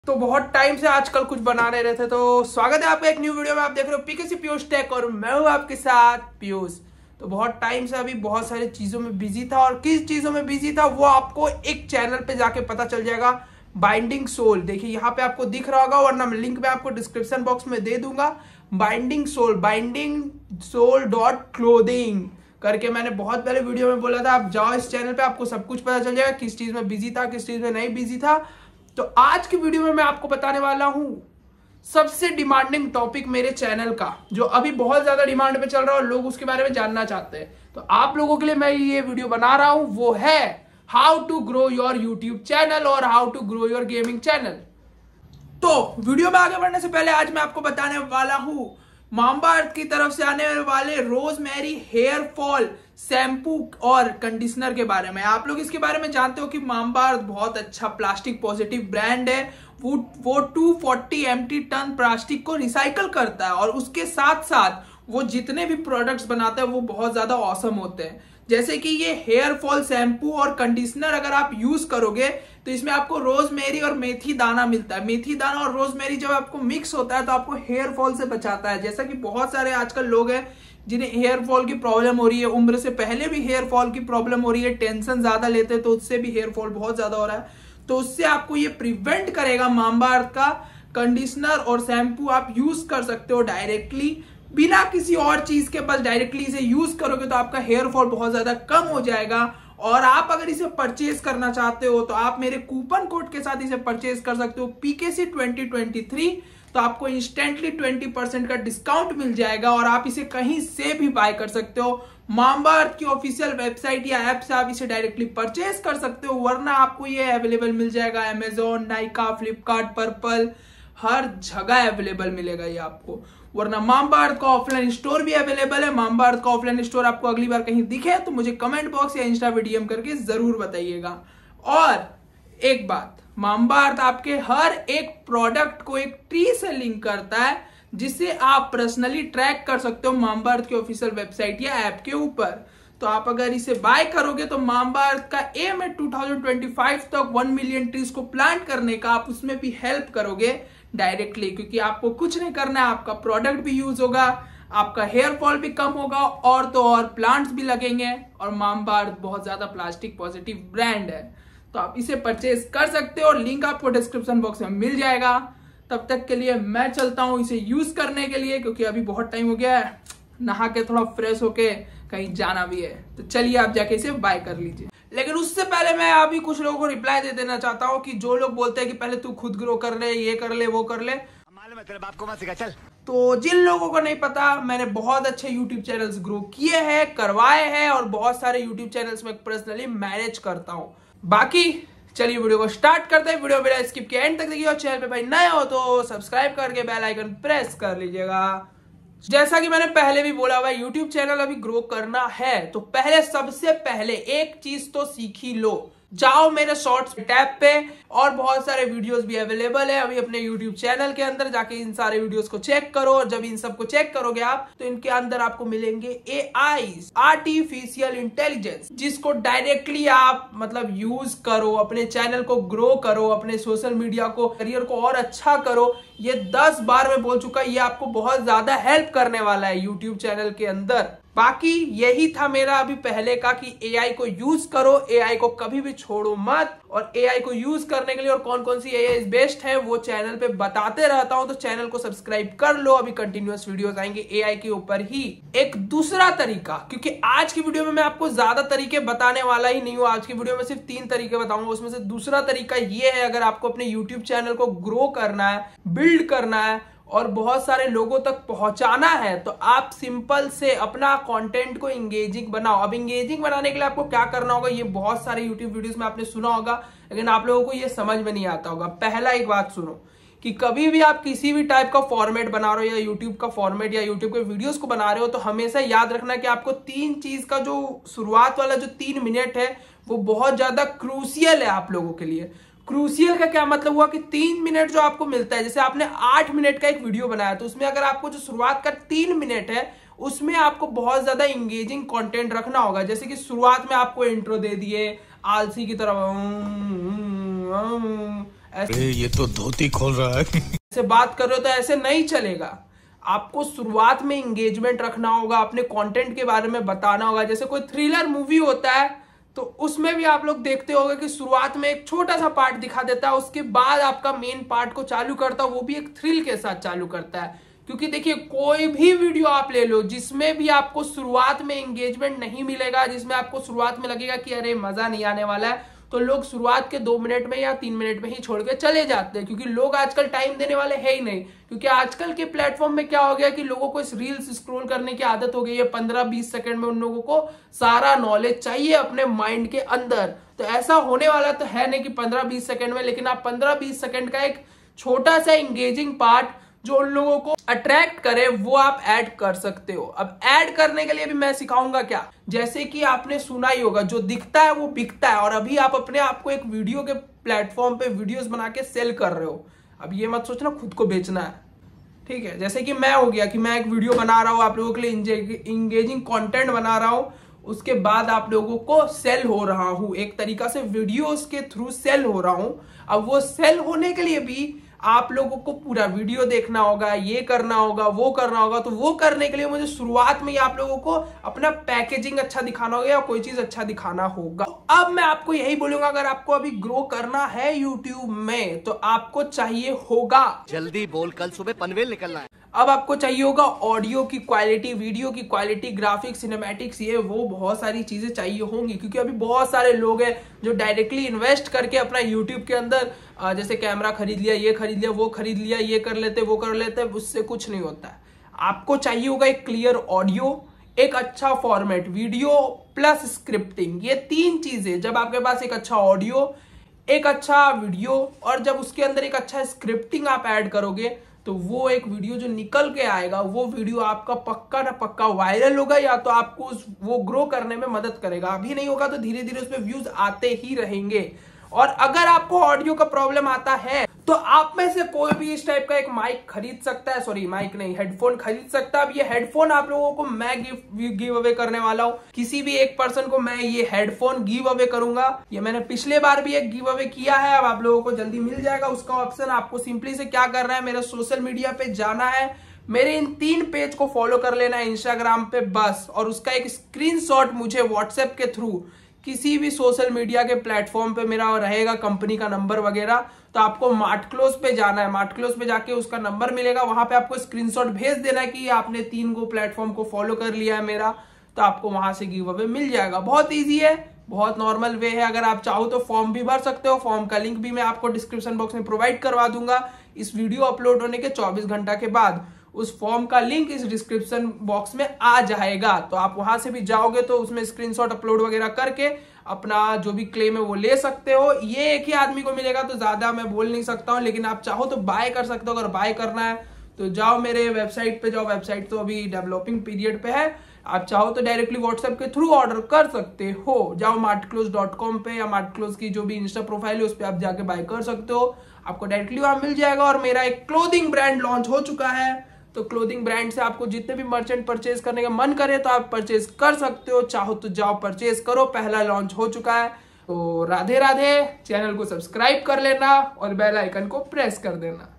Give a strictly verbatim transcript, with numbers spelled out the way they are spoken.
तो बहुत टाइम से आजकल कुछ बना नहीं रहे थे, तो स्वागत है आपका एक न्यू वीडियो में। आप देख रहे हो पीकेसी पीयूष टेक और मैं हूं आपके साथ पीयूष। तो बहुत टाइम से अभी बहुत सारी चीज़ों में बिजी था, और किस चीज़ों में बिजी था वो आपको एक चैनल पे जाके पता चल जाएगा, बाइंडिंग सोल। देखिए यहाँ पे आपको दिख रहा होगा, वरना मैं लिंक में आपको डिस्क्रिप्शन बॉक्स में दे दूंगा। Binding soul binding soul dot clothing करके मैंने बहुत पहले वीडियो में बोला था। आप जाओ इस चैनल पे, आपको सब कुछ पता चल जाएगा, किस चीज़ में बिजी था, किस चीज़ में नहीं बिजी था। तो आज की वीडियो में मैं आपको बताने वाला हूं सबसे डिमांडिंग टॉपिक मेरे चैनल का, जो अभी बहुत ज्यादा डिमांड पे चल रहा है और लोग उसके बारे में जानना चाहते हैं। तो आप लोगों के लिए मैं ये वीडियो बना रहा हूं, वो है how to grow your YouTube channel और how to grow your gaming channel. तो वीडियो में आगे बढ़ने से पहले आज मैं आपको बताने वाला हूं मामाअर्थ की तरफ से आने वाले रोजमेरी हेयर फॉल शैम्पू और कंडीशनर के बारे में। आप लोग इसके बारे में जानते हो कि मामाअर्थ बहुत अच्छा प्लास्टिक पॉजिटिव ब्रांड है। वो वो दो सौ चालीस एम्प्टी टन प्लास्टिक को रिसाइकल करता है, और उसके साथ साथ वो जितने भी प्रोडक्ट्स बनाता है वो बहुत ज्यादा ऑसम होते हैं। जैसे कि ये हेयर फॉल शैम्पू और कंडीशनर अगर आप यूज करोगे तो इसमें आपको रोजमेरी और मेथी दाना मिलता है। मेथी दाना और रोजमेरी जब आपको मिक्स होता है तो आपको हेयर फॉल से बचाता है। जैसा कि बहुत सारे आजकल लोग हैं जिन्हें हेयर फॉल की प्रॉब्लम हो रही है, उम्र से पहले भी हेयर फॉल की प्रॉब्लम हो रही है, टेंशन ज्यादा लेते हैं तो उससे भी हेयर फॉल बहुत ज्यादा हो रहा है। तो उससे आपको ये प्रिवेंट करेगा। मामाअर्थ का कंडीशनर और शैम्पू आप यूज कर सकते हो डायरेक्टली, बिना किसी और चीज के, बस डायरेक्टली इसे यूज करोगे तो आपका हेयर फॉल बहुत ज्यादा कम हो जाएगा। और आप अगर इसे परचेज करना चाहते हो तो आप मेरे कूपन कोड के साथ इसे परचेज कर सकते हो पीकेसी ट्वेंटी ट्वेंटी थ्री। तो आपको इंस्टेंटली ट्वेंटी परसेंट का डिस्काउंट मिल जाएगा, और आप इसे कहीं से भी बाय कर सकते हो। मामाअर्थ की ऑफिशियल वेबसाइट या ऐप से आप इसे डायरेक्टली परचेज कर सकते हो, वरना आपको ये अवेलेबल मिल जाएगा अमेजोन, नाइका, फ्लिपकार्ट, पर्पल, हर जगह अवेलेबल मिलेगा ये आपको। वरना मामाअर्थ का ऑफलाइन स्टोर भी अवेलेबल है। मामाअर्थ का ऑफलाइन स्टोर आपको अगली बार कहीं दिखे तो मुझे कमेंट बॉक्स या इंस्टा पे डीएम करके जरूर बताइएगा। और एक बात, मामाअर्थ आपके हर एक प्रोडक्ट को एक ट्री से लिंक करता है, जिसे आप पर्सनली ट्रैक कर सकते हो मामाअर्थ के ऑफिशियल वेबसाइट या ऐप के ऊपर। तो आप अगर इसे बाय करोगे तो मामाअर्थ का एम है टू थाउजेंड ट्वेंटी फाइव तक वन मिलियन ट्रीज को प्लांट करने का। आप उसमें भी हेल्प करोगे डायरेक्टली, क्योंकि आपको कुछ नहीं करना है, आपका प्रोडक्ट भी यूज होगा, आपका हेयर फॉल भी कम होगा, और तो और प्लांट्स भी लगेंगे। और मामाअर्थ बहुत ज्यादा प्लास्टिक पॉजिटिव ब्रांड है, तो आप इसे परचेज कर सकते हो। लिंक आपको डिस्क्रिप्शन बॉक्स में मिल जाएगा। तब तक के लिए मैं चलता हूं इसे यूज करने के लिए, क्योंकि अभी बहुत टाइम हो गया है, नहा के थोड़ा फ्रेश होके कहीं जाना भी है। तो चलिए आप जाके इसे बाय कर लीजिए। लेकिन उससे पहले मैं अभी कुछ लोगों को रिप्लाई दे देना चाहता हूँ कि जो लोग बोलते हैं कि पहले तू खुद ग्रो कर ले, ये कर ले, वो कर ले, मालूम है तेरे बाप को मत सिखा चल। तो जिन लोगों को नहीं पता, मैंने बहुत अच्छे यूट्यूब चैनल्स ग्रो किए हैं, करवाए हैं, और बहुत सारे यूट्यूब चैनल्स में पर्सनली मैनेज करता हूँ। बाकी चलिए वीडियो को स्टार्ट करते हैं। वीडियो बिना स्किप के एंड तक देखिए, और चैनल पे भाई नए हो तो सब्सक्राइब करके बेल आइकन प्रेस कर लीजिएगा। जैसा कि मैंने पहले भी बोला, भाई यूट्यूब चैनल अभी ग्रो करना है तो पहले सबसे पहले एक चीज तो सीख ही लो। जाओ मेरे शॉर्ट्स टैब पे, और बहुत सारे वीडियोस भी अवेलेबल है अभी अपने यूट्यूब चैनल के अंदर। जाके इन सारे वीडियोस को चेक करो, और जब इन सबको चेक करोगे आप तो इनके अंदर आपको मिलेंगे ए आई, आर्टिफिशियल इंटेलिजेंस, जिसको डायरेक्टली आप मतलब यूज करो, अपने चैनल को ग्रो करो, अपने सोशल मीडिया को, करियर को और अच्छा करो। ये दस बार मैं बोल चुका, ये आपको बहुत ज्यादा हेल्प करने वाला है यूट्यूब चैनल के अंदर। बाकी यही था मेरा अभी पहले का कि एआई को यूज करो, एआई को कभी भी छोड़ो मत। और एआई को यूज करने के लिए और कौन कौन सी एआई बेस्ट है वो चैनल पे बताते रहता हूं, तो चैनल को सब्सक्राइब कर लो। अभी कंटिन्यूअस वीडियोस आएंगे एआई के ऊपर ही। एक दूसरा तरीका, क्योंकि आज की वीडियो में मैं आपको ज्यादा तरीके बताने वाला ही नहीं हूं, आज की वीडियो में सिर्फ तीन तरीके बताऊंगा। उसमें से दूसरा तरीका ये है, अगर आपको अपने यूट्यूब चैनल को ग्रो करना है, बिल्ड करना है और बहुत सारे लोगों तक पहुंचाना है, तो आप सिंपल से अपना कंटेंट को इंगेजिंग बनाओ। अब इंगेजिंग बनाने के लिए आपको क्या करना होगा, ये बहुत सारे यूट्यूब वीडियोस में आपने सुना होगा, लेकिन आप लोगों को ये समझ में नहीं आता होगा। पहला एक बात सुनो, कि कभी भी आप किसी भी टाइप का फॉर्मेट बना रहे हो, या यूट्यूब का फॉर्मेट या यूट्यूब के वीडियोस को बना रहे हो, तो हमेशा याद रखना कि आपको तीन चीज का जो शुरुआत वाला जो तीन मिनट है वो बहुत ज्यादा क्रूशियल है आप लोगों के लिए। क्रूशियल का क्या मतलब हुआ कि तीन मिनट जो आपको मिलता है, जैसे आपने आठ मिनट का एक वीडियो बनाया, तो उसमें अगर आपको जो शुरुआत का तीन मिनट है उसमें आपको बहुत ज्यादा इंगेजिंग कंटेंट रखना होगा। जैसे कि शुरुआत में आपको इंट्रो दे दिए, आलसी की तरह ऐसे ये तो धोती खोल रहा है ऐसे बात कर रहे हो तो ऐसे नहीं चलेगा। आपको शुरुआत में इंगेजमेंट रखना होगा, अपने कंटेंट के बारे में बताना होगा। जैसे कोई थ्रिलर मूवी होता है तो उसमें भी आप लोग देखते होंगे कि शुरुआत में एक छोटा सा पार्ट दिखा देता है, उसके बाद आपका मेन पार्ट को चालू करता है, वो भी एक थ्रिल के साथ चालू करता है। क्योंकि देखिए कोई भी वीडियो आप ले लो जिसमें भी आपको शुरुआत में एंगेजमेंट नहीं मिलेगा, जिसमें आपको शुरुआत में लगेगा कि अरे मजा नहीं आने वाला है, तो लोग शुरुआत के दो मिनट में या तीन मिनट में ही छोड़ के चले जाते हैं। क्योंकि लोग आजकल टाइम देने वाले है ही नहीं। क्योंकि आजकल के प्लेटफॉर्म में क्या हो गया कि लोगों को इस रील्स स्क्रॉल करने की आदत हो गई है। पंद्रह बीस सेकंड में उन लोगों को सारा नॉलेज चाहिए अपने माइंड के अंदर। तो ऐसा होने वाला तो है नहीं कि पंद्रह बीस सेकंड में, लेकिन आप पंद्रह बीस सेकंड का एक छोटा सा इंगेजिंग पार्ट जो उन लोगों को अट्रैक्ट करे वो आप ऐड कर सकते हो। अब ऐड करने के लिए भी मैं सिखाऊंगा क्या। जैसे कि आपने सुना ही होगा, जो दिखता है वो बिकता है। और अभी आप अपने आप को एक वीडियो के प्लेटफॉर्म पे वीडियोस बना के सेल कर रहे हो। अब ये मत सोचना खुद को बेचना है, ठीक है। जैसे कि मैं हो गया कि मैं एक वीडियो बना रहा हूँ, आप लोगों के लिए इंगेजिंग कंटेंट बना रहा हूँ, उसके बाद आप लोगों को सेल हो रहा हूँ, एक तरीका से वीडियोस के थ्रू सेल हो रहा हूँ। अब वो सेल होने के लिए भी आप लोगों को पूरा वीडियो देखना होगा, ये करना होगा, वो करना होगा। तो वो करने के लिए मुझे शुरुआत में ही आप लोगों को अपना पैकेजिंग अच्छा दिखाना होगा या कोई चीज अच्छा दिखाना होगा। तो अब मैं आपको यही बोलूंगा, अगर आपको अभी ग्रो करना है यूट्यूब में तो आपको चाहिए होगा, जल्दी बोल, कल सुबह पनवेल निकलना है। अब आपको चाहिए होगा ऑडियो की क्वालिटी, वीडियो की क्वालिटी, ग्राफिक्स, सिनेमैटिक्स, ये वो बहुत सारी चीजें चाहिए होंगी। क्योंकि अभी बहुत सारे लोग हैं जो डायरेक्टली इन्वेस्ट करके अपना यूट्यूब के अंदर जैसे कैमरा खरीद लिया, ये खरीद लिया, वो खरीद लिया, ये कर लेते, वो कर लेते, उससे कुछ नहीं होता है। आपको चाहिए होगा एक क्लियर ऑडियो, एक अच्छा फॉर्मेट, वीडियो प्लस स्क्रिप्टिंग। ये तीन चीजें जब आपके पास एक अच्छा ऑडियो, एक अच्छा वीडियो और जब उसके अंदर एक अच्छा स्क्रिप्टिंग आप ऐड करोगे तो वो एक वीडियो जो निकल के आएगा वो वीडियो आपका पक्का ना पक्का वायरल होगा, या तो आपको उस वो ग्रो करने में मदद करेगा। अभी नहीं होगा तो धीरे धीरे उसमें व्यूज आते ही रहेंगे। और अगर आपको ऑडियो का प्रॉब्लम आता है तो आप में से कोई भी इस टाइप का एक माइक खरीद सकता है, सॉरी माइक नहीं, हेडफोन खरीद सकता है। अब ये हेडफोन आप लोगों को मैं गिव गिव अवे करने वाला हूँ। किसी भी एक पर्सन को मैं ये हेडफोन गिव अवे करूंगा। ये मैंने पिछले बार भी एक गिव अवे किया है, अब आप लोगों को जल्दी मिल जाएगा उसका ऑप्शन। आपको सिंपली से क्या करना है, मेरे सोशल मीडिया पे जाना है, मेरे इन तीन पेज को फॉलो कर लेना है इंस्टाग्राम पे बस, और उसका एक स्क्रीनशॉट मुझे व्हाट्सएप के थ्रू किसी भी सोशल मीडिया के प्लेटफॉर्म पे मेरा रहेगा, कंपनी का नंबर वगैरह, तो आपको मार्ट क्लोज पे जाना है। मार्ट क्लोज पे जाके उसका नंबर मिलेगा, वहां पे आपको स्क्रीनशॉट भेज देना है कि आपने तीन को प्लेटफॉर्म को फॉलो कर लिया है मेरा, तो आपको वहां से गिव अवे मिल जाएगा। बहुत ईजी है, बहुत नॉर्मल वे है। अगर आप चाहो तो फॉर्म भी भर सकते हो, फॉर्म का लिंक भी मैं आपको डिस्क्रिप्शन बॉक्स में प्रोवाइड करवा दूंगा। इस वीडियो अपलोड होने के चौबीस घंटा के बाद उस फॉर्म का लिंक इस डिस्क्रिप्शन बॉक्स में आ जाएगा, तो आप वहां से भी जाओगे तो उसमें स्क्रीनशॉट अपलोड वगैरह करके अपना जो भी क्लेम है वो ले सकते हो। ये एक ही आदमी को मिलेगा तो ज्यादा मैं बोल नहीं सकता हूं, लेकिन आप चाहो तो बाय कर सकते हो। अगर बाय करना है तो जाओ मेरे वेबसाइट पे जाओ, वेबसाइट तो अभी डेवलपिंग पीरियड पे है। आप चाहो तो डायरेक्टली व्हाट्सएप के थ्रू ऑर्डर कर सकते हो। जाओ मार्ट क्लोज डॉट कॉम पे या मार्ट क्लोज की जो भी इंस्टा प्रोफाइल है उस पर आप जाके बाय कर सकते हो, आपको डायरेक्टली वहां मिल जाएगा। और मेरा एक क्लोथिंग ब्रांड लॉन्च हो चुका है, तो क्लोथिंग ब्रांड से आपको जितने भी मर्चेंट परचेज करने का मन करे तो आप परचेज कर सकते हो। चाहो तो जाओ परचेज करो, पहला लॉन्च हो चुका है। तो राधे राधे, चैनल को सब्सक्राइब कर लेना और बेल आइकन को प्रेस कर देना।